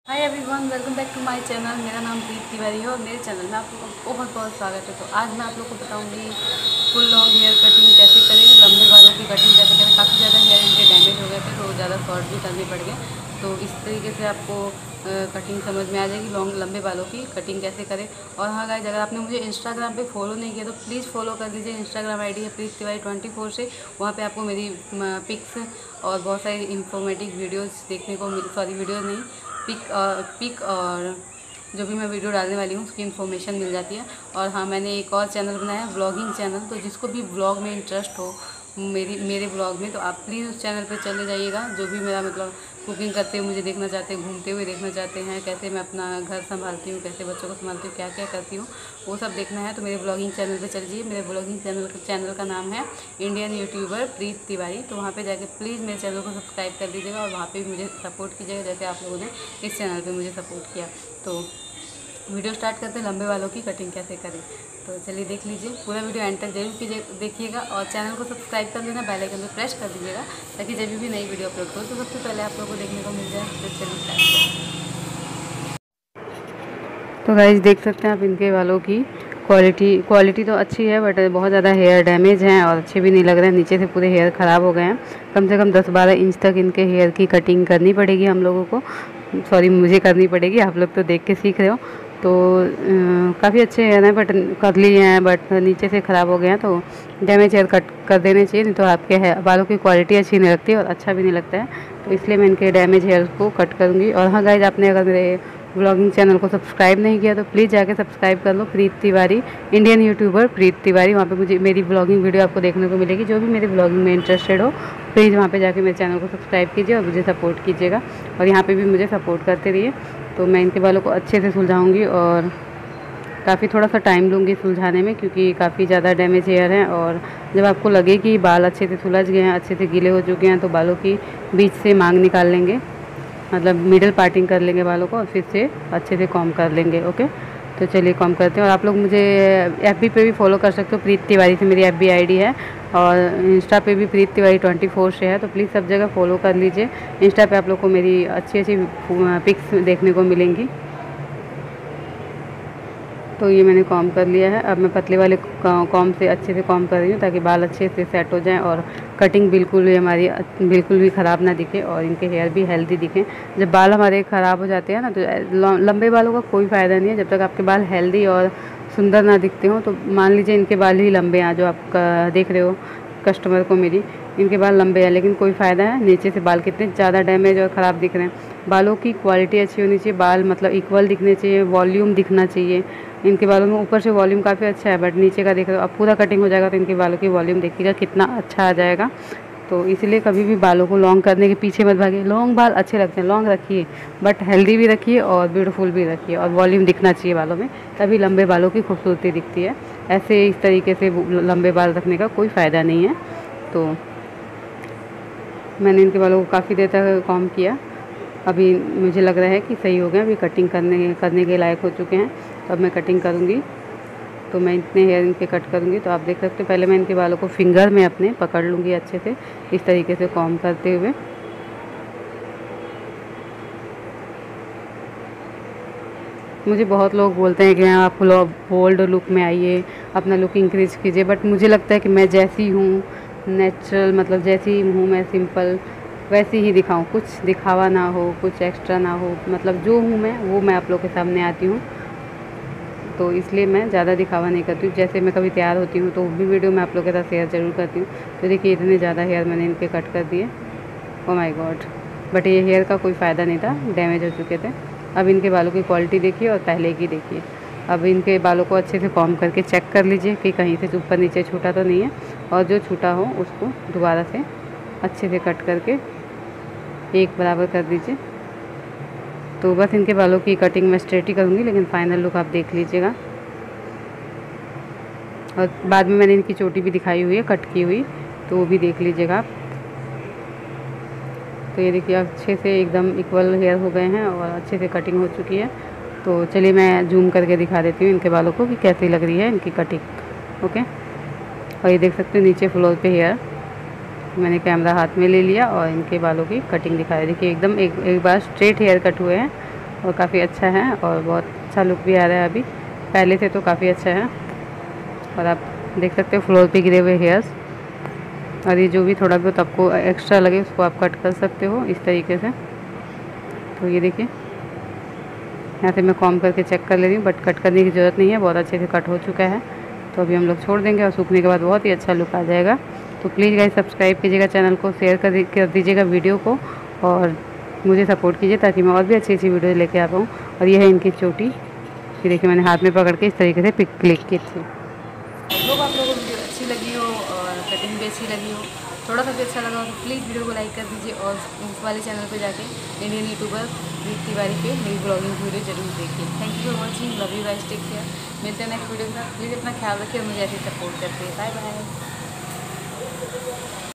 Hi everyone, welcome back to my channel. मेरा नाम प्रीत तिवारी है और मेरे चैनल में आप लोगों का बहुत बहुत स्वागत है। तो आज मैं आप लोग को बताऊंगी फुल लॉन्ग हेयर कटिंग कैसे करें, लंबे बालों की कटिंग कैसे करें। काफ़ी ज़्यादा हेयर इनके डैमेज हो गए थे तो ज़्यादा शॉर्ट भी करने पड़ गए। तो इस तरीके से आपको कटिंग समझ में आ जाएगी, लॉन्ग लंबे बालों की कटिंग कैसे करें। और हाँ गाइस, अगर आपने मुझे इंस्टाग्राम पे फॉलो नहीं किया तो प्लीज़ फॉलो कर दीजिए। इंस्टाग्राम आईडी है प्रीत तिवारी 24 से। वहाँ पे आपको मेरी पिक्स और बहुत सारी इंफॉर्मेटिव वीडियोज़ देखने को वीडियोज़ नहीं, पिक और जो भी मैं वीडियो डालने वाली हूँ उसकी इन्फॉर्मेशन मिल जाती है। और हाँ, मैंने एक और चैनल बनाया है, ब्लॉगिंग चैनल। तो जिसको भी ब्लॉग में इंटरेस्ट हो मेरे ब्लॉग में, तो आप प्लीज़ उस चैनल पे चले जाइएगा। जो भी मेरा मतलब कुकिंग करते हुए मुझे देखना चाहते हैं, घूमते हुए देखना चाहते हैं, कैसे मैं अपना घर संभालती हूँ, कैसे बच्चों को संभालती हूँ, क्या क्या करती हूँ, वो सब देखना है तो मेरे ब्लॉगिंग चैनल पे चल जाइए। मेरे ब्लॉगिंग चैनल का नाम है इंडियन यूट्यूबर प्रीत तिवारी। तो वहाँ पे जाके प्लीज़ मेरे चैनल को सब्सक्राइब कर दीजिएगा और वहाँ पे भी मुझे सपोर्ट कीजिएगा जैसे आप लोगों ने इस चैनल पे मुझे सपोर्ट किया। तो वीडियो स्टार्ट करते हैं, लंबे बालों की कटिंग कैसे करें। तो चलिए देख लीजिए, पूरा वीडियो एंड तक जरूर कीजिए, देखिएगा और चैनल को सब्सक्राइब कर लेना, बेल आइकन पे प्रेस कर दीजिएगा ताकि जब भी नई वीडियो अपलोड करूँ तो सबसे पहले आप लोगों को देखने को मिल जाए। तो चलिए स्टार्ट करें। तो गाइस देख सकते हैं आप इनके बालों की क्वालिटी तो अच्छी है, बट बहुत ज़्यादा हेयर डैमेज हैं और अच्छे भी नहीं लग रहे हैं। नीचे से पूरे हेयर ख़राब हो गए हैं। कम से कम 10-12 इंच तक इनके हेयर की कटिंग करनी पड़ेगी हम लोगों को, सॉरी मुझे करनी पड़ेगी। आप लोग तो देख के सीख रहे हो। तो काफ़ी अच्छे हेयर हैं, बट कर्ली हैं, बट नीचे से ख़राब हो गए हैं। तो डैमेज हेयर कट कर देने चाहिए, नहीं तो आपके बालों की क्वालिटी अच्छी नहीं लगती और अच्छा भी नहीं लगता है। तो इसलिए मैं इनके डैमेज हेयर को कट करूँगी। और हाँ गाइज, आपने अगर मेरे ब्लॉगिंग चैनल को सब्सक्राइब नहीं किया तो प्लीज़ जाके सब्सक्राइब कर लो, प्रीत तिवारी, इंडियन यूट्यूबर प्रीत तिवारी। वहाँ पे मुझे मेरी ब्लॉगिंग वीडियो आपको देखने को मिलेगी। जो भी मेरी ब्लॉगिंग में इंटरेस्टेड हो प्लीज़ वहाँ पे जाके मेरे चैनल को सब्सक्राइब कीजिए और मुझे सपोर्ट कीजिएगा। और यहाँ पे भी मुझे सपोर्ट करते रहिए। तो मैं इनके बालों को अच्छे से सुलझाऊँगी और काफ़ी थोड़ा सा टाइम लूँगी सुलझाने में, क्योंकि काफ़ी ज़्यादा डैमेज हेयर हैं। और जब आपको लगे कि बाल अच्छे से सुलझ गए हैं, अच्छे से गीले हो चुके हैं, तो बालों की बीच से मांग निकाल लेंगे, मतलब मिडल पार्टिंग कर लेंगे बालों को और फिर से अच्छे से कॉम्ब कर लेंगे। ओके, तो चलिए कॉम्ब करते हैं। और आप लोग मुझे एफबी पे भी फॉलो कर सकते हो, प्रीत तिवारी से मेरी एफबी आईडी है। और इंस्टा पे भी प्रीत तिवारी 24 से है। तो प्लीज़ सब जगह फॉलो कर लीजिए। इंस्टा पे आप लोग को मेरी अच्छी अच्छी पिक्स देखने को मिलेंगी। तो ये मैंने कॉम कर लिया है। अब मैं पतले वाले कॉम से अच्छे से कॉम कर रही हूँ ताकि बाल अच्छे से सेट हो जाएं और कटिंग बिल्कुल भी हमारी बिल्कुल भी ख़राब ना दिखे और इनके हेयर भी हेल्दी दिखें। जब बाल हमारे ख़राब हो जाते हैं ना, तो लंबे बालों का कोई फ़ायदा नहीं है जब तक आपके बाल हेल्दी और सुंदर ना दिखते हों। तो मान लीजिए इनके बाल ही लंबे हैं, जो आप देख रहे हो कस्टमर को मेरी, इनके बाल लंबे हैं लेकिन कोई फ़ायदा है, नीचे से बाल कितने ज़्यादा डैमेज और ख़राब दिख रहे हैं। बालों की क्वालिटी अच्छी होनी चाहिए, बाल मतलब इक्वल दिखने चाहिए, वॉल्यूम दिखना चाहिए। इनके बालों में ऊपर से वॉल्यूम काफ़ी अच्छा है, बट नीचे का देख रहे हो, अब पूरा कटिंग हो जाएगा तो इनके बालों की वॉल्यूम देखिएगा कितना अच्छा आ जाएगा। तो इसलिए कभी भी बालों को लॉन्ग करने के पीछे मत भागिए। लॉन्ग बाल अच्छे लगते हैं, लॉन्ग रखिए, बट हेल्दी भी रखिए और ब्यूटीफुल भी रखिए और वॉल्यूम दिखना चाहिए बालों में, तभी लंबे बालों की खूबसूरती दिखती है। ऐसे इस तरीके से लंबे बाल रखने का कोई फ़ायदा नहीं है। तो मैंने इनके बालों को काफ़ी देर तक कॉम्ब किया। अभी मुझे लग रहा है कि सही हो गया, अभी कटिंग करने के लायक हो चुके हैं। तो अब मैं कटिंग करूँगी। तो मैं इतने हेयर इनके कट करूँगी। तो आप देख सकते हो, पहले मैं इनके बालों को फिंगर में अपने पकड़ लूँगी अच्छे से, इस तरीके से कॉम्ब करते हुए। मुझे बहुत लोग बोलते हैं कि आप बोल्ड लुक में आइए, अपना लुक इंक्रीज कीजिए, बट मुझे लगता है कि मैं जैसी हूँ नेचुरल, मतलब जैसी हूँ मैं सिंपल, वैसी ही दिखाऊं, कुछ दिखावा ना हो, कुछ एक्स्ट्रा ना हो, मतलब जो हूँ मैं वो मैं आप लोग के सामने आती हूँ। तो इसलिए मैं ज़्यादा दिखावा नहीं करती हूँ। जैसे मैं कभी तैयार होती हूँ तो वो भी वीडियो मैं आप लोग के साथ शेयर ज़रूर करती हूँ। तो देखिए इतने ज़्यादा हेयर मैंने इनके कट कर दिए, ओ माय गॉड, बट ये हेयर का कोई फ़ायदा नहीं था, डैमेज हो चुके थे। अब इनके बालों की क्वालिटी देखिए और पहले की देखिए। अब इनके बालों को अच्छे से कॉम्ब करके चेक कर लीजिए कि कहीं से ऊपर नीचे छूटा तो नहीं है, और जो छूटा हो उसको दोबारा से अच्छे से कट करके एक बराबर कर दीजिए। तो बस इनके बालों की कटिंग मैं स्ट्रेट ही करूँगी, लेकिन फाइनल लुक आप देख लीजिएगा। और बाद में मैंने इनकी चोटी भी दिखाई हुई है कट की हुई, तो वो भी देख लीजिएगा आप। तो ये देखिए अच्छे से एकदम इक्वल हेयर हो गए हैं और अच्छे से कटिंग हो चुकी है। तो चलिए मैं जूम करके दिखा देती हूँ इनके बालों को कि कैसी लग रही है इनकी कटिंग। ओके, और ये देख सकते हो नीचे फ्लोर पे हेयर मैंने कैमरा हाथ में ले लिया और इनके बालों की कटिंग दिखा दी। देखिए एकदम एक बार स्ट्रेट हेयर कट हुए हैं और काफ़ी अच्छा है और बहुत अच्छा लुक भी आ रहा है अभी, पहले से तो काफ़ी अच्छा है। और आप देख सकते हो फ्लोर पे गिरे हुए हेयर्स, और ये जो भी थोड़ा बहुत आपको एक्स्ट्रा लगे उसको आप कट कर सकते हो इस तरीके से। तो ये देखिए यहाँ से मैं कॉम करके चेक कर ले रही हूँ, बट कट करने की ज़रूरत नहीं है, बहुत अच्छे से कट हो चुका है। तो अभी हम लोग छोड़ देंगे और सूखने के बाद बहुत ही अच्छा लुक आ जाएगा। तो प्लीज़ गाइस सब्सक्राइब कीजिएगा चैनल को, शेयर कर दीजिएगा वीडियो को, और मुझे सपोर्ट कीजिए ताकि मैं और भी अच्छी अच्छी वीडियो लेके आ पाऊँ। और ये है इनकी चोटी, ये देखिए मैंने हाथ में पकड़ के इस तरीके से पिक क्लिक की थी। लोग आप लोगों को वीडियो अच्छी लगी हो और कटिंग भी अच्छी लगी हो, थोड़ा सा भी अच्छा लगा हो तो प्लीज़ वीडियो को लाइक कर दीजिए, और इस वाले चैनल पे जाके इंडियन यूट्यूबर प्रीति तिवारी पे मेरी ब्लॉगिंग वीडियो जरूर देखिए। Thank you for watching, love you guys, take care. मिलते हैं नेक्स्ट वीडियो के साथ। प्लीज़ अपना ख्याल रखिए और मुझे ऐसे सपोर्ट करते हैं। Bye bye.